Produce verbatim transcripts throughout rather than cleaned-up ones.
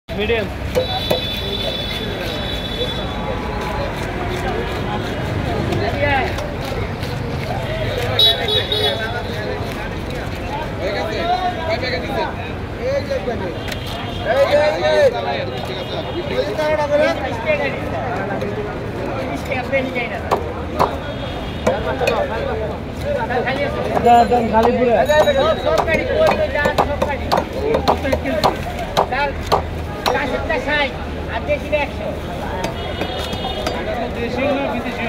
medium খালি পুরো আর দেশি একশো দেশি না বিদেশি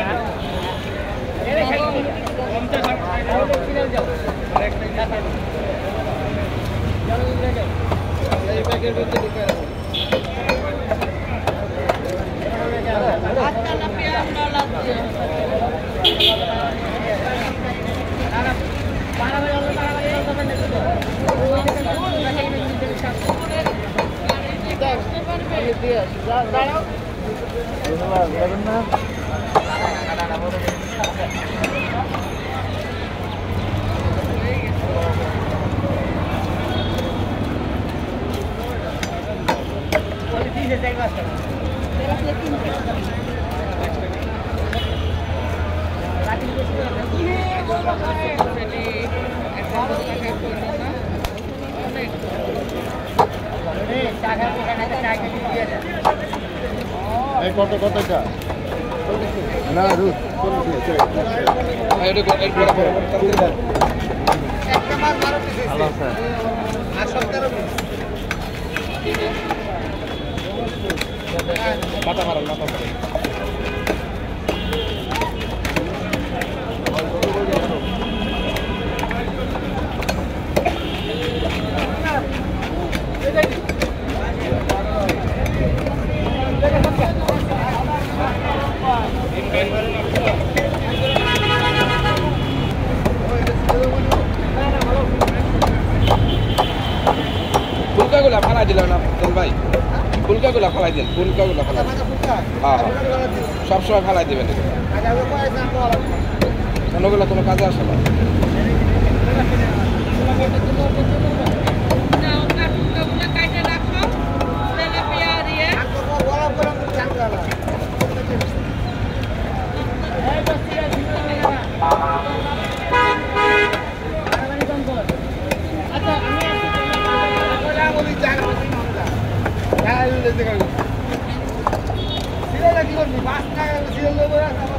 কত কত না রুট মাথা মারো মাথা মারো ফুলকাগুলা ফালাই দিলাম না ভাই ফুলকাগুলা ফালাই দেন ফুলকাগুলা ফালাই হ্যাঁ সবসময় ফালাই দেবেন অন্যগুলো কোনো কাজে আসে না কি করবি পাঁচ টাকা